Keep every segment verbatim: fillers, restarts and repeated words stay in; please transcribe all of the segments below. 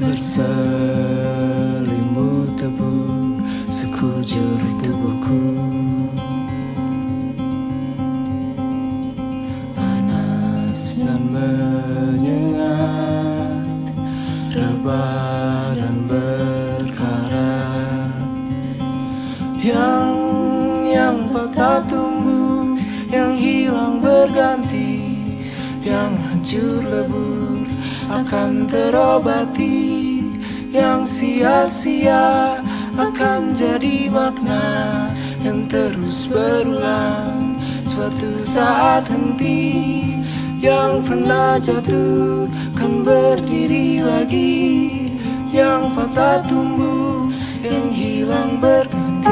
berselimut tebu sekujur tubuhku. Panas dan menyengat, rebah dan berkarat. Yang yang patah tumbuh, yang hilang berganti, yang hancur lebur akan terobati, yang sia-sia akan jadi makna yang terus berulang. Suatu saat henti, yang pernah jatuh kan berdiri lagi, yang patah tumbuh, yang hilang berganti.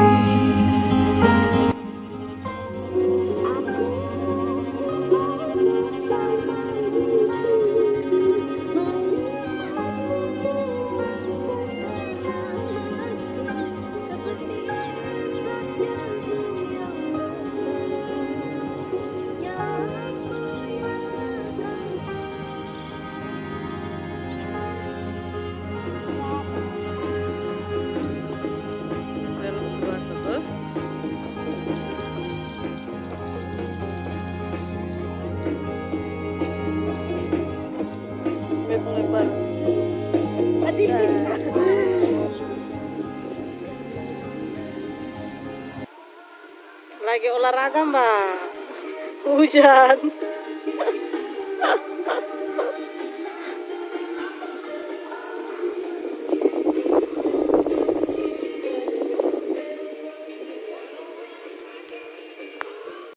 Lagi olahraga mbak, hujan.